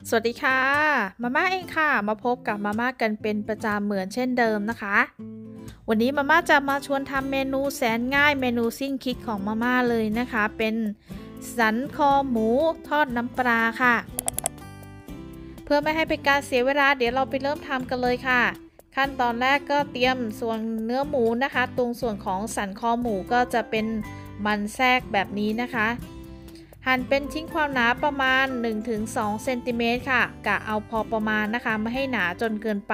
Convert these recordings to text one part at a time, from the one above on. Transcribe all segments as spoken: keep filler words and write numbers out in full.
สวัสดีค่ะมาม่าเองค่ะมาพบกับมาม่ากันเป็นประจำเหมือนเช่นเดิมนะคะวันนี้มาม่าจะมาชวนทำเมนูแสนง่ายเมนูสิ้นคิดของมาม่าเลยนะคะเป็นสันคอหมูทอดน้ำปลาค่ะเพื่อไม่ให้เป็นการเสียเวลาเดี๋ยวเราไปเริ่มทำกันเลยค่ะขั้นตอนแรกก็เตรียมส่วนเนื้อหมูนะคะตรงส่วนของสันคอหมูก็จะเป็นมันแทรกแบบนี้นะคะหั่นเป็นชิ้นความหนาประมาณ หนึ่งถึงสอง เซนติเมตรค่ะกะเอาพอประมาณนะคะไม่ให้หนาจนเกินไป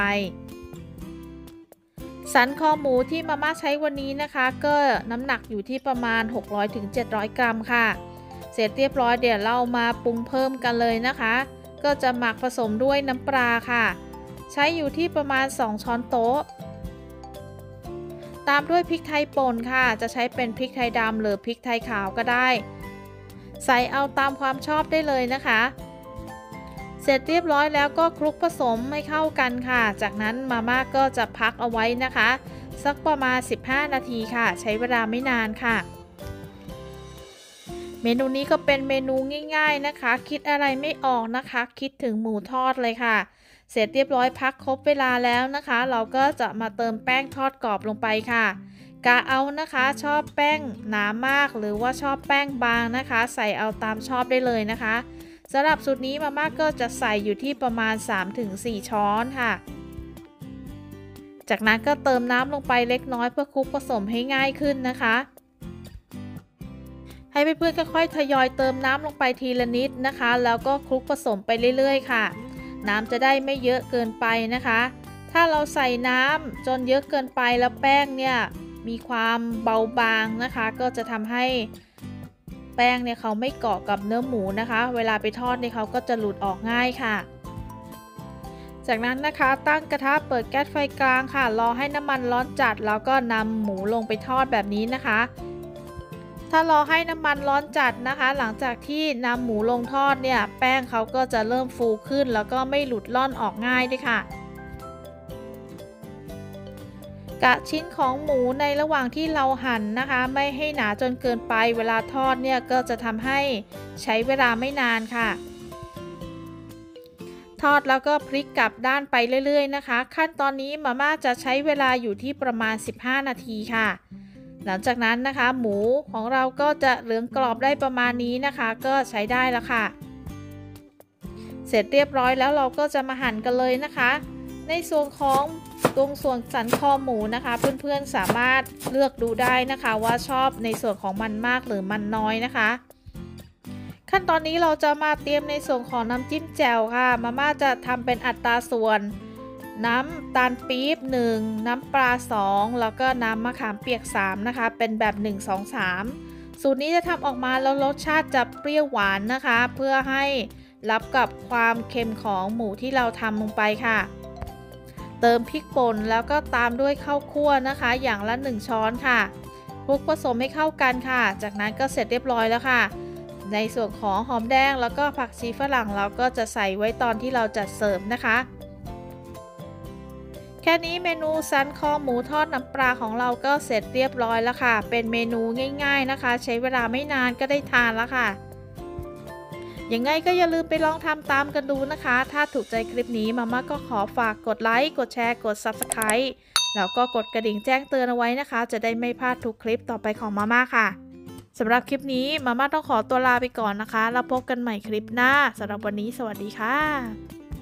สันคอหมูที่มาม่าใช้วันนี้นะคะก็น้ำหนักอยู่ที่ประมาณ หกร้อยถึงเจ็ดร้อย กรัมค่ะเสร็จเรียบร้อยเดี๋ยวเรามาปรุงเพิ่มกันเลยนะคะก็จะหมักผสมด้วยน้ำปลาค่ะใช้อยู่ที่ประมาณสองช้อนโต๊ะตามด้วยพริกไทยป่นค่ะจะใช้เป็นพริกไทยดำหรือพริกไทยขาวก็ได้ใส่เอาตามความชอบได้เลยนะคะเสร็จเรียบร้อยแล้วก็คลุกผสมให้เข้ากันค่ะจากนั้นมาม่าก็จะพักเอาไว้นะคะสักประมาณสิบห้านาทีค่ะใช้เวลาไม่นานค่ะเมนูนี้ก็เป็นเมนูง่ายๆนะคะคิดอะไรไม่ออกนะคะคิดถึงหมูทอดเลยค่ะเสร็จเรียบร้อยพักครบเวลาแล้วนะคะเราก็จะมาเติมแป้งทอดกรอบลงไปค่ะกะเอานะคะชอบแป้งหนามากหรือว่าชอบแป้งบางนะคะใส่เอาตามชอบได้เลยนะคะสำหรับสูตรนี้มาม่าก็จะใส่อยู่ที่ประมาณ สามถึงสี่ ช้อนค่ะจากนั้นก็เติมน้ำลงไปเล็กน้อยเพื่อคลุกผสมให้ง่ายขึ้นนะคะให้เพื่อนๆค่อยๆทยอยเติมน้ำลงไปทีละนิดนะคะแล้วก็คลุกผสมไปเรื่อยๆค่ะน้ำจะได้ไม่เยอะเกินไปนะคะถ้าเราใส่น้ำจนเยอะเกินไปแล้วแป้งเนี่ยมีความเบาบางนะคะก็จะทำให้แป้งเนี่ยเขาไม่เกาะกับเนื้อหมูนะคะเวลาไปทอดเนี่ยเขาก็จะหลุดออกง่ายค่ะจากนั้นนะคะตั้งกระทะเปิดแก๊สไฟกลางค่ะรอให้น้ำมันร้อนจัดแล้วก็นำหมูลงไปทอดแบบนี้นะคะถ้ารอให้น้ำมันร้อนจัดนะคะหลังจากที่นำหมูลงทอดเนี่ยแป้งเขาก็จะเริ่มฟูขึ้นแล้วก็ไม่หลุดล่อนออกง่ายด้วยค่ะกะชิ้นของหมูในระหว่างที่เราหั่นนะคะไม่ให้หนาจนเกินไปเวลาทอดเนี่ยก็จะทำให้ใช้เวลาไม่นานค่ะทอดแล้วก็พลิกกลับด้านไปเรื่อยๆนะคะขั้นตอนนี้มาม่าจะใช้เวลาอยู่ที่ประมาณสิบห้านาทีค่ะหลังจากนั้นนะคะหมูของเราก็จะเหลืองกรอบได้ประมาณนี้นะคะก็ใช้ได้แล้วค่ะเสร็จเรียบร้อยแล้วเราก็จะมาหั่นกันเลยนะคะในส่วนของตรงส่วนสันคอหมูนะคะเพื่อนๆสามารถเลือกดูได้นะคะว่าชอบในส่วนของมันมากหรือมันน้อยนะคะขั้นตอนนี้เราจะมาเตรียมในส่วนของน้ำจิ้มแจ่วค่ะมาม่าจะทำเป็นอัตราส่วนน้ำตาลปี๊บหนึ่งน้ำปลาสองแล้วก็น้ำมะขามเปียกสามนะคะเป็นแบบหนึ่ง สอง สามสูตรนี้จะทำออกมาแล้วรสชาติจะเปรี้ยวหวานนะคะเพื่อให้รับกับความเค็มของหมูที่เราทำลงไปค่ะเติมพริกป่นแล้วก็ตามด้วยข้าวคั่วนะคะอย่างละหนึ่งช้อนค่ะคลุกผสมให้เข้ากันค่ะจากนั้นก็เสร็จเรียบร้อยแล้วค่ะในส่วนของหอมแดงแล้วก็ผักชีฝรั่งเราก็จะใส่ไว้ตอนที่เราจัดเสิร์ฟนะคะแค่นี้เมนูสันคอหมูทอดน้ำปลาของเราก็เสร็จเรียบร้อยแล้วค่ะเป็นเมนูง่ายๆนะคะใช้เวลาไม่นานก็ได้ทานแล้วค่ะยังไงก็อย่าลืมไปลองทำตามกันดูนะคะถ้าถูกใจคลิปนี้มาม่าก็ขอฝากกดไลค์กดแชร์กด ซับสไครบ์ แล้วก็กดกระดิ่งแจ้งเตือนเอาไว้นะคะจะได้ไม่พลาดทุกคลิปต่อไปของมาม่าค่ะสำหรับคลิปนี้มาม่าต้องขอตัวลาไปก่อนนะคะแล้วพบกันใหม่คลิปหน้าสำหรับวันนี้สวัสดีค่ะ